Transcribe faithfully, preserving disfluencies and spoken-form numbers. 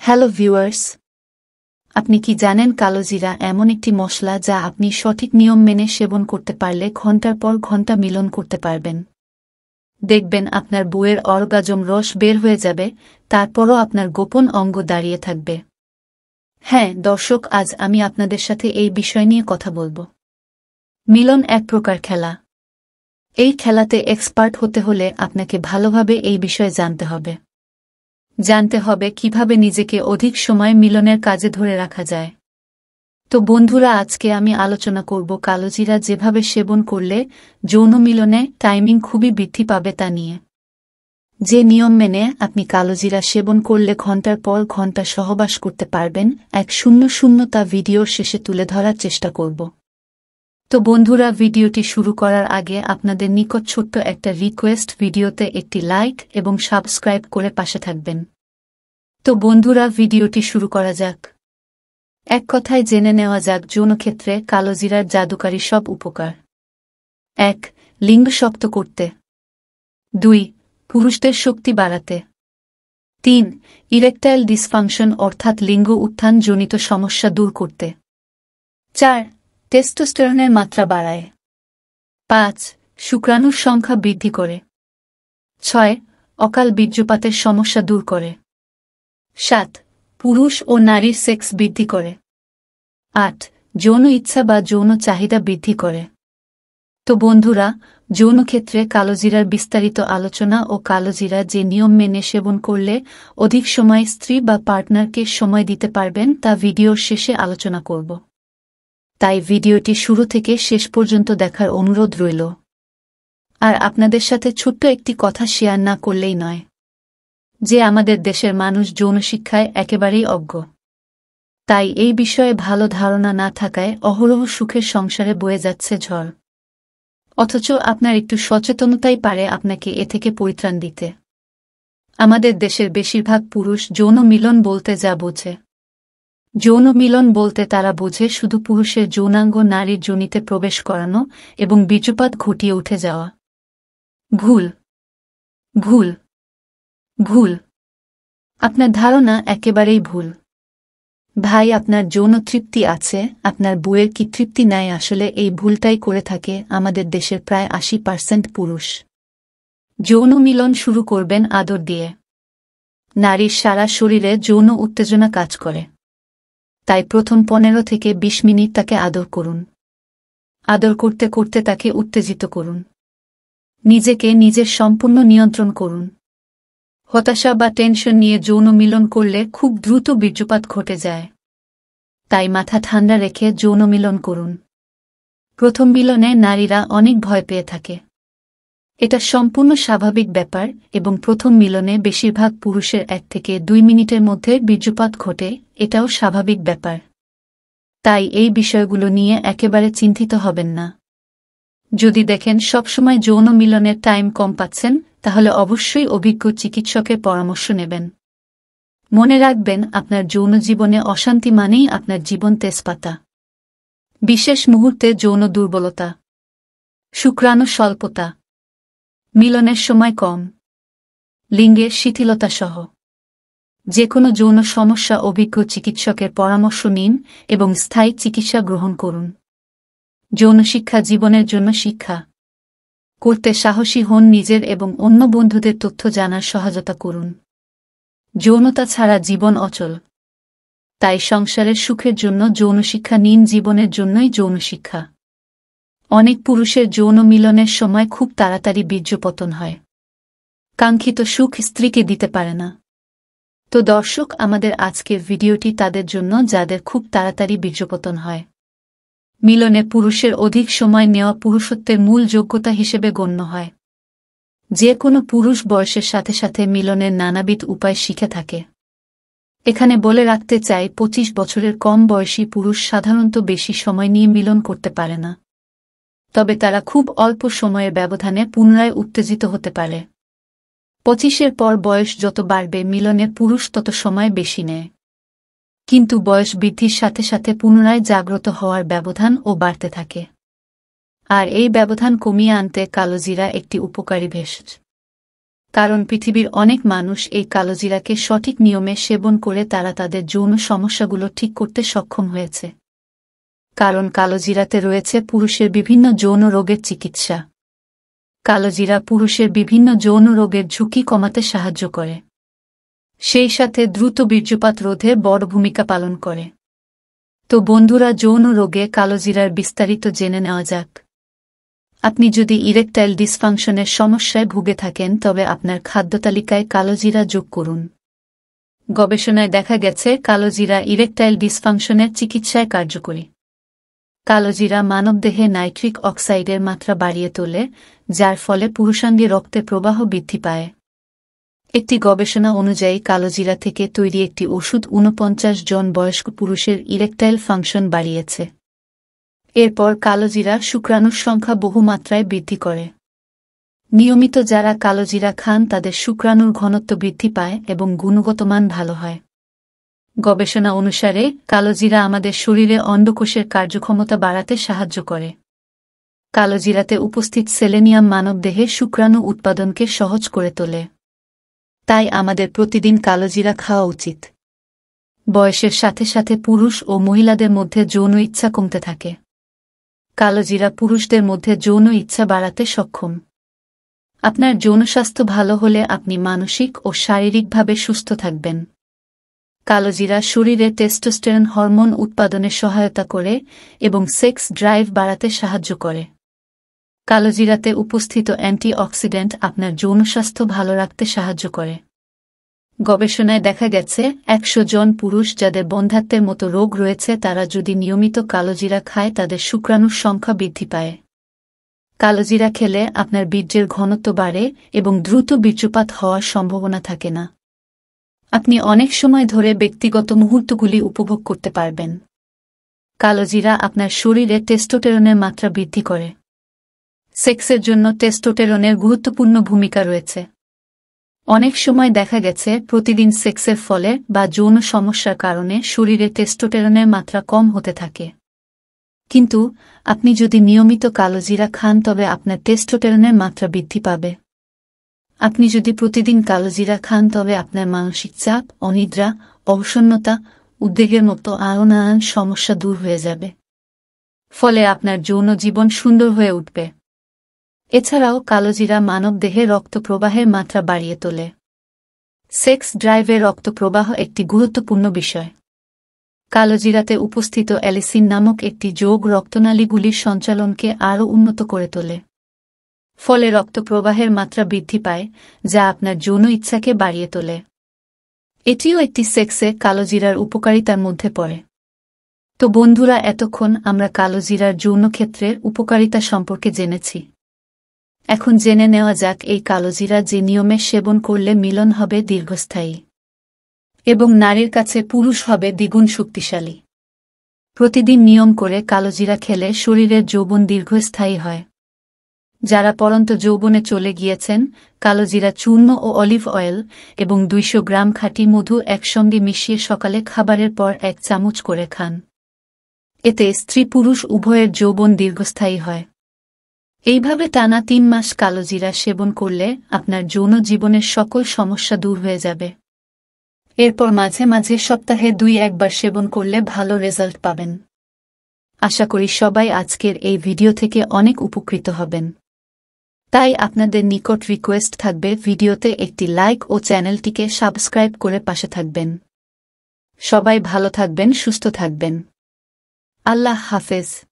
Hello viewers, আপনি কি জানেন কালোজিরা এমন একটি মশলা যা আপনি সঠিক নিয়ম মেনে সেবন করতে পারলে ঘন্টার পর ঘন্টা মিলন করতে পারবেন। দেখবেন আপনার বউয়ের অর্গাজম রস বের হয়ে যাবে, তারপরও আপনার গোপন অঙ্গ দাঁড়িয়ে থাকবে। হ্যাঁ দর্শক, আজ আমি আপনাদের সাথে এই বিষয় নিয়ে কথা বলবো। মিলন এক প্রকার খেলা। এই খেলাতে এক্সপার্ট হতে হলে আপনাকে ভালোভাবে এই বিষয়ে জানতে হবে। জানতে হবে কিভাবে নিজেকে অধিক সময় মিলনের কাজে ধরে রাখা যায়। তো বন্ধুরা, আজকে আমি আলোচনা করব কালোজিরা যেভাবে সেবন করলে যৌন মিলনে টাইমিং খুবই বৃদ্ধি পাবে তা নিয়ে। যে নিয়ম মেনে আপনি কালোজিরা সেবন করলে ঘন্টার পর ঘন্টা সহবাস করতে পারবেন, এক শূন্য শূন্য তা ভিডিওর শেষে তুলে ধরার চেষ্টা করব। তো বন্ধুরা, ভিডিওটি শুরু করার আগে আপনাদের নিকট ছোট্ট একটা রিকোয়েস্ট, ভিডিওতে একটি লাইক এবং সাবস্ক্রাইব করে পাশে থাকবেন। তো বন্ধুরা, ভিডিওটি শুরু করা যাক। এক কথায় জেনে নেওয়া যাক যৌনক্ষেত্রে কালোজিরার জাদুকারী সব উপকার। এক, লিঙ্গ শক্ত করতে। দুই, পুরুষদের শক্তি বাড়াতে। তিন, ইরেকটাইল ডিসফাংশন অর্থাৎ লিঙ্গ উত্থান জনিত সমস্যা দূর করতে। চার, টেস্টোস্টেরনের মাত্রা বাড়ায়। পাঁচ, শুক্রাণুর সংখ্যা বৃদ্ধি করে। ছয়, অকাল বীর্যপাতের সমস্যা দূর করে। সাত, পুরুষ ও নারীর সেক্স বৃদ্ধি করে। আট, যৌন ইচ্ছা বা যৌন চাহিদা বৃদ্ধি করে। তো বন্ধুরা, যৌনক্ষেত্রে কালোজিরার বিস্তারিত আলোচনা ও কালোজিরা যে নিয়ম মেনে সেবন করলে অধিক সময় স্ত্রী বা পার্টনারকে সময় দিতে পারবেন তা ভিডিওর শেষে আলোচনা করব। তাই ভিডিওটি শুরু থেকে শেষ পর্যন্ত দেখার অনুরোধ রইল। আর আপনাদের সাথে ছোট্ট একটি কথা শেয়ার না করলেই নয় যে আমাদের দেশের মানুষ যৌন শিক্ষায় একেবারেই অজ্ঞ। তাই এই বিষয়ে ভালো ধারণা না থাকায় অহরহ সুখের সংসারে বয়ে যাচ্ছে ঝড়। অথচ আপনার একটু সচেতনতাই পারে আপনাকে এ থেকে পরিত্রাণ দিতে। আমাদের দেশের বেশিরভাগ পুরুষ যৌন মিলন বলতে যা বোঝে, যৌন মিলন বলতে তারা বোঝে শুধু পুরুষের যৌনাঙ্গ নারীর যোনিতে প্রবেশ করানো এবং বীর্যপাত ঘটিয়ে উঠে যাওয়া। ভুল, ভুল, ভুল। আপনার ধারণা একেবারেই ভুল। ভাই, আপনার যৌন তৃপ্তি আছে, আপনার বউয়ের কি তৃপ্তি নাই? আসলে এই ভুলটাই করে থাকে আমাদের দেশের প্রায় আশি পার্সেন্ট পুরুষ। যৌন মিলন শুরু করবেন আদর দিয়ে। নারীর সারা শরীরে যৌন উত্তেজনা কাজ করে, তাই প্রথম পনেরো থেকে বিশ মিনিট তাকে আদর করুন। আদর করতে করতে তাকে উত্তেজিত করুন। নিজেকে নিজের সম্পূর্ণ নিয়ন্ত্রণ করুন। হতাশা বা টেনশন নিয়ে যৌন মিলন করলে খুব দ্রুত বীর্যপাত ঘটে যায়। তাই মাথা ঠান্ডা রেখে যৌন মিলন করুন। প্রথম মিলনে নারীরা অনেক ভয় পেয়ে থাকে। এটা সম্পূর্ণ স্বাভাবিক ব্যাপার এবং প্রথম মিলনে বেশিরভাগ পুরুষের এক থেকে দুই মিনিটের মধ্যে বীর্যপাত ঘটে, এটাও স্বাভাবিক ব্যাপার। তাই এই বিষয়গুলো নিয়ে একেবারে চিন্তিত হবেন না। যদি দেখেন সবসময় যৌন মিলনের টাইম কম পাচ্ছেন, তাহলে অবশ্যই অভিজ্ঞ চিকিৎসকের পরামর্শ নেবেন। মনে রাখবেন, আপনার যৌন জীবনে অশান্তি মানেই আপনার জীবন তেজপাতা। বিশেষ মুহূর্তে যৌন দুর্বলতা, শুক্রাণু স্বল্পতা, মিলনের সময় কম, লিঙ্গের শিথিলতা সহ যে কোনো যৌন সমস্যা অভিজ্ঞ চিকিৎসকের পরামর্শ নিন এবং স্থায়ী চিকিৎসা গ্রহণ করুন। যৌন শিক্ষা জীবনের জন্য শিক্ষা করতে সাহসী হন। নিজের এবং অন্য বন্ধুদের তথ্য জানার সহায়তা করুন। যৌনতা ছাড়া জীবন অচল। তাই সংসারের সুখের জন্য যৌন শিক্ষা নিন। জীবনের জন্যই যৌন শিক্ষা। অনেক পুরুষের যৌন মিলনের সময় খুব তাড়াতাড়ি বীর্যপতন হয়। কাঙ্ক্ষিত সুখ স্ত্রীকে দিতে পারে না। তো দর্শক, আমাদের আজকের ভিডিওটি তাদের জন্য যাদের খুব তাড়াতাড়ি বীর্যপতন হয়। মিলনে পুরুষের অধিক সময় নেওয়া পুরুষত্বের মূল যোগ্যতা হিসেবে গণ্য হয়। যে কোনো পুরুষ বয়সের সাথে সাথে মিলনের নানাবিধ উপায় শিখে থাকে। এখানে বলে রাখতে চাই, পঁচিশ বছরের কম বয়সী পুরুষ সাধারণত বেশি সময় নিয়ে মিলন করতে পারে না। তবে তারা খুব অল্প সময়ের ব্যবধানে পুনরায় উত্তেজিত হতে পারে। পঁচিশের পর বয়স যত বাড়বে মিলনের পুরুষ তত সময় বেশি নেয়। কিন্তু বয়স বৃদ্ধির সাথে সাথে পুনরায় জাগ্রত হওয়ার ব্যবধান ও বাড়তে থাকে। আর এই ব্যবধান কমিয়ে আনতে কালোজিরা একটি উপকারী ভেষজ। কারণ পৃথিবীর অনেক মানুষ এই কালোজিরাকে সঠিক নিয়মে সেবন করে তারা তাদের যৌন সমস্যাগুলো ঠিক করতে সক্ষম হয়েছে। কারণ কালোজিরাতে রয়েছে পুরুষের বিভিন্ন যৌন রোগের চিকিৎসা। কালোজিরা পুরুষের বিভিন্ন যৌন রোগের ঝুঁকি কমাতে সাহায্য করে, সেই সাথে দ্রুত বীর্যপাত রোধে বড় ভূমিকা পালন করে। তো বন্ধুরা, যৌন রোগে কালোজিরার বিস্তারিত জেনে নেওয়া যাক। আপনি যদি ইরেকটাইল ডিসফাংশনের সমস্যায় ভুগে থাকেন তবে আপনার খাদ্যতালিকায় কালোজিরা যোগ করুন। গবেষণায় দেখা গেছে কালোজিরা ইরেকটাইল ডিসফাংশনের চিকিৎসায় কার্যকরী। কালোজিরা মানবদেহে নাইট্রিক অক্সাইডের মাত্রা বাড়িয়ে তোলে, যার ফলে পুরুষাঙ্গে রক্তের প্রবাহ বৃদ্ধি পায়। একটি গবেষণা অনুযায়ী কালোজিরা থেকে তৈরি একটি ওষুধ ঊনপঞ্চাশ জন বয়স্ক পুরুষের ইরেকটাইল ফাংশন বাড়িয়েছে। এরপর কালোজিরা শুক্রাণুর সংখ্যা বহুমাত্রায় বৃদ্ধি করে। নিয়মিত যারা কালোজিরা খান তাদের শুক্রাণুর ঘনত্ব বৃদ্ধি পায় এবং গুণগত মান ভালো হয়। গবেষণা অনুসারে কালোজিরা আমাদের শরীরে অন্ডকোষের কার্যক্ষমতা বাড়াতে সাহায্য করে। কালোজিরাতে উপস্থিত সেলেনিয়াম মানবদেহে শুক্রাণু উৎপাদনকে সহজ করে তোলে। তাই আমাদের প্রতিদিন কালোজিরা খাওয়া উচিত। বয়সের সাথে সাথে পুরুষ ও মহিলাদের মধ্যে যৌন ইচ্ছা কমতে থাকে। কালোজিরা পুরুষদের মধ্যে যৌন ইচ্ছা বাড়াতে সক্ষম। আপনার যৌন স্বাস্থ্য ভালো হলে আপনি মানসিক ও শারীরিকভাবে সুস্থ থাকবেন। কালোজিরা শরীরে টেস্টোস্টেরন হরমোন উৎপাদনে সহায়তা করে এবং সেক্স ড্রাইভ বাড়াতে সাহায্য করে। কালোজিরাতে উপস্থিত অ্যান্টিঅক্সিডেন্ট আপনার যৌন স্বাস্থ্য ভালো রাখতে সাহায্য করে। গবেষণায় দেখা গেছে একশো জন পুরুষ যাদের বন্ধ্যাত্বের মতো রোগ রয়েছে তারা যদি নিয়মিত কালোজিরা খায় তাদের শুক্রাণুর সংখ্যা বৃদ্ধি পায়। কালোজিরা খেলে আপনার বীর্যের ঘনত্ব বাড়ে এবং দ্রুত বীর্যপাত হওয়ার সম্ভাবনা থাকে না। আপনি অনেক সময় ধরে ব্যক্তিগত মুহূর্তগুলি উপভোগ করতে পারবেন। কালোজিরা আপনার শরীরে টেস্টোস্টেরনের মাত্রা বৃদ্ধি করে। সেক্সের জন্য টেস্টোস্টেরনের গুরুত্বপূর্ণ ভূমিকা রয়েছে। অনেক সময় দেখা গেছে প্রতিদিন সেক্সের ফলে বা যৌন সমস্যার কারণে শরীরে টেস্টোস্টেরনের মাত্রা কম হতে থাকে। কিন্তু আপনি যদি নিয়মিত কালোজিরা খান তবে আপনার টেস্টোস্টেরনের মাত্রা বৃদ্ধি পাবে। আপনি যদি প্রতিদিন কালোজিরা খান তবে আপনার মানসিক চাপ, অনিদ্রা, অবসন্নতা, উদ্বেগের মতো আরও নানান সমস্যা দূর হয়ে যাবে। ফলে আপনার যৌন জীবন সুন্দর হয়ে উঠবে। এছাড়াও কালোজিরা মানবদেহে রক্ত প্রবাহের মাত্রা বাড়িয়ে তোলে। সেক্স ড্রাইভে রক্ত প্রবাহ একটি গুরুত্বপূর্ণ বিষয়। কালোজিরাতে উপস্থিত অ্যালিসিন নামক একটি যোগ রক্তনালীগুলির সঞ্চালনকে আরও উন্নত করে তোলে। ফলে রক্ত প্রবাহের মাত্রা বৃদ্ধি পায়, যা আপনার যৌন ইচ্ছাকে বাড়িয়ে তোলে। এটিও একটি সেক্সে কালোজিরার উপকারিতার মধ্যে পড়ে। তো বন্ধুরা, এতক্ষণ আমরা কালোজিরার যৌন ক্ষেত্রের উপকারিতা সম্পর্কে জেনেছি। এখন জেনে নেওয়া যাক এই কালোজিরা যে নিয়মে সেবন করলে মিলন হবে দীর্ঘস্থায়ী এবং নারীর কাছে পুরুষ হবে দ্বিগুণ শক্তিশালী। প্রতিদিন নিয়ম করে কালোজিরা খেলে শরীরের যৌবন দীর্ঘস্থায়ী হয়। যারা পরন্ত যৌবনে চলে গিয়েছেন, কালোজিরা চূর্ণ ও অলিভ অয়েল এবং দুইশো গ্রাম খাঁটি মধু একসঙ্গে মিশিয়ে সকালে খাবারের পর এক চামচ করে খান। এতে স্ত্রী পুরুষ উভয়ের যৌবন দীর্ঘস্থায়ী হয়। এইভাবে টানা তিন মাস কালোজিরা সেবন করলে আপনার যৌন জীবনের সকল সমস্যা দূর হয়ে যাবে। এরপর মাঝে মাঝে সপ্তাহে দুই একবার সেবন করলে ভালো রেজাল্ট পাবেন। আশা করি সবাই আজকের এই ভিডিও থেকে অনেক উপকৃত হবেন। তাই আপনাদের নিকট রিকোয়েস্ট থাকবে ভিডিওতে একটি লাইক ও চ্যানেলটিকে সাবস্ক্রাইব করে পাশে থাকবেন। সবাই ভালো থাকবেন, সুস্থ থাকবেন। আল্লাহ হাফেজ।